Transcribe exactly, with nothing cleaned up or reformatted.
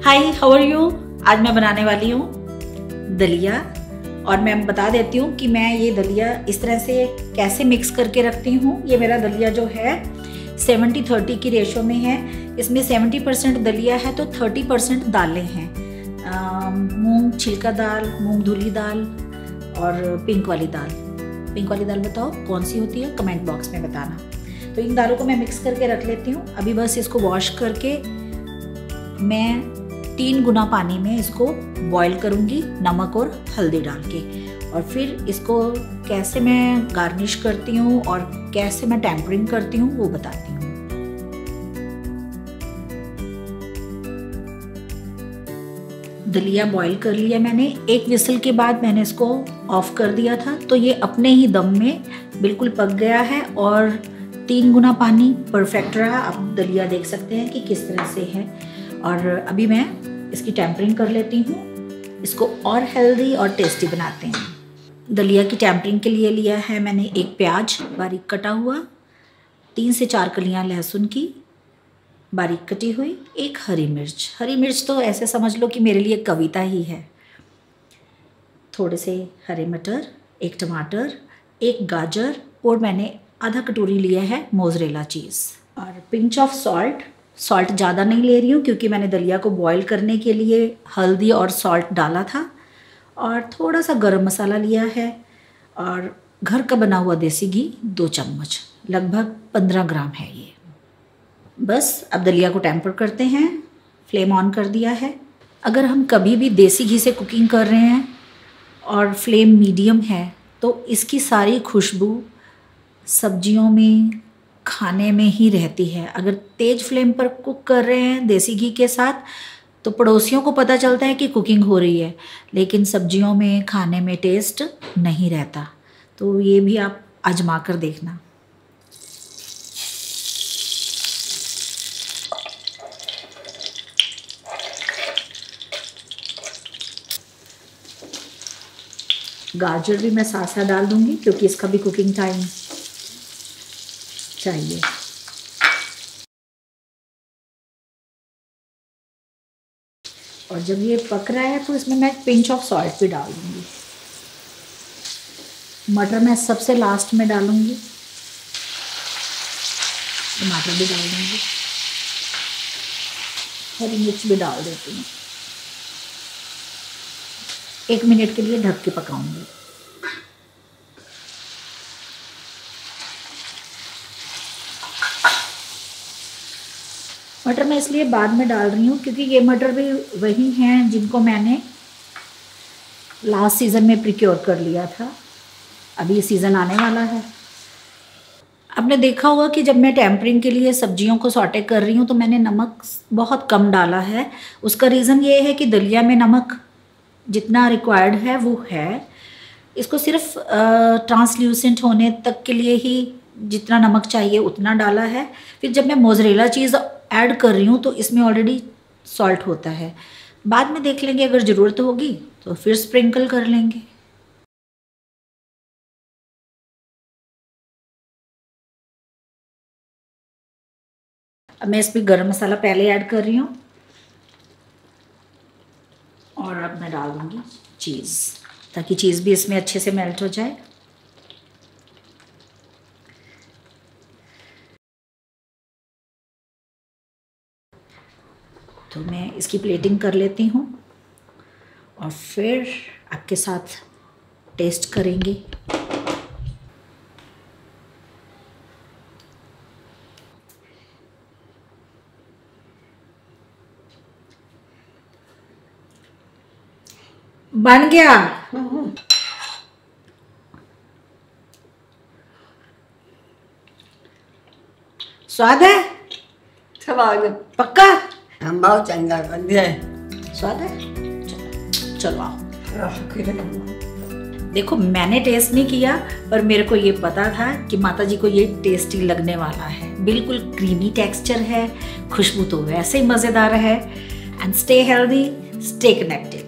Hi, how are you. आज मैं बनाने वाली हूँ दलिया और मैं बता देती हूँ कि मैं ये दलिया इस तरह से कैसे मिक्स करके रखती हूँ। ये मेरा दलिया जो है सेवेंटी थर्टी की रेशो में है। इसमें सेवेंटी परसेंट दलिया है तो थर्टी परसेंट दालें हैं। मूंग छिलका दाल, मूंग धुली दाल और पिंक वाली दाल। पिंक वाली दाल बताओ कौन सी होती है, कमेंट बॉक्स में बताना। तो इन दालों को मैं मिक्स करके रख लेती हूँ। अभी बस इसको वॉश करके मैं तीन गुना पानी में इसको बॉईल करूँगी नमक और हल्दी डाल के। और फिर इसको कैसे मैं गार्निश करती हूँ और कैसे मैं टेम्परिंग करती हूँ वो बताती हूँ। दलिया बॉईल कर लिया मैंने। एक विसल के बाद मैंने इसको ऑफ कर दिया था तो ये अपने ही दम में बिल्कुल पक गया है और तीन गुना पानी परफेक्ट रहा। आप दलिया देख सकते हैं कि किस तरह से है। और अभी मैं इसकी टेम्परिंग कर लेती हूँ। इसको और हेल्दी और टेस्टी बनाते हैं। दलिया की टेम्परिंग के लिए लिया है मैंने एक प्याज बारीक कटा हुआ, तीन से चार कलियाँ लहसुन की बारीक कटी हुई, एक हरी मिर्च। हरी मिर्च तो ऐसे समझ लो कि मेरे लिए कविता ही है। थोड़े से हरे मटर, एक टमाटर, एक गाजर और मैंने आधा कटोरी लिया है मोज़रेला चीज़ और पिंच ऑफ सॉल्ट। सॉल्ट ज़्यादा नहीं ले रही हूँ क्योंकि मैंने दलिया को बॉईल करने के लिए हल्दी और सॉल्ट डाला था। और थोड़ा सा गरम मसाला लिया है और घर का बना हुआ देसी घी दो चम्मच, लगभग पंद्रह ग्राम है ये। बस अब दलिया को टेम्पर करते हैं। फ्लेम ऑन कर दिया है। अगर हम कभी भी देसी घी से कुकिंग कर रहे हैं और फ्लेम मीडियम है तो इसकी सारी खुशबू सब्जियों में, खाने में ही रहती है। अगर तेज़ फ्लेम पर कुक कर रहे हैं देसी घी के साथ तो पड़ोसियों को पता चलता है कि कुकिंग हो रही है, लेकिन सब्जियों में, खाने में टेस्ट नहीं रहता। तो ये भी आप आजमा कर देखना। गाजर भी मैं साथ साथ डाल दूंगी क्योंकि इसका भी कुकिंग टाइम चाहिए। और जब ये पक रहा है तो इसमें मैं पिंच ऑफ सॉल्ट भी डाल दूंगी। मटर मैं सबसे लास्ट में डालूंगी, टमाटर भी डाल दूंगी, हरी मिर्च भी डाल देती हूँ। एक मिनट के लिए ढक के पकाऊंगी। मटर मैं इसलिए बाद में डाल रही हूँ क्योंकि ये मटर भी वही हैं जिनको मैंने लास्ट सीज़न में प्रिक्योर कर लिया था। अभी ये सीज़न आने वाला है। आपने देखा होगा कि जब मैं टेम्परिंग के लिए सब्जियों को सॉटे कर रही हूँ तो मैंने नमक बहुत कम डाला है। उसका रीज़न ये है कि दलिया में नमक जितना रिक्वायर्ड है वो है। इसको सिर्फ ट्रांसल्यूसेंट होने तक के लिए ही जितना नमक चाहिए उतना डाला है। फिर जब मैं मोज़रेला चीज़ ऐड कर रही हूँ तो इसमें ऑलरेडी सॉल्ट होता है। बाद में देख लेंगे, अगर ज़रूरत होगी तो फिर स्प्रिंकल कर लेंगे। अब मैं इसमें गरम मसाला पहले ऐड कर रही हूँ और अब मैं डाल दूँगी चीज़ ताकि चीज़ भी इसमें अच्छे से मेल्ट हो जाए। तो मैं इसकी प्लेटिंग कर लेती हूँ और फिर आपके साथ टेस्ट करेंगे। बन गया। स्वाद है? स्वाद पक्का? हम बहुत चंगा बन गए। स्वाद है? चलो चलो आओ। देखो मैंने टेस्ट नहीं किया पर मेरे को ये पता था कि माता जी को ये टेस्टी लगने वाला है। बिल्कुल क्रीमी टेक्सचर है, खुशबू तो वैसे ही मज़ेदार है। And stay healthy, stay connected.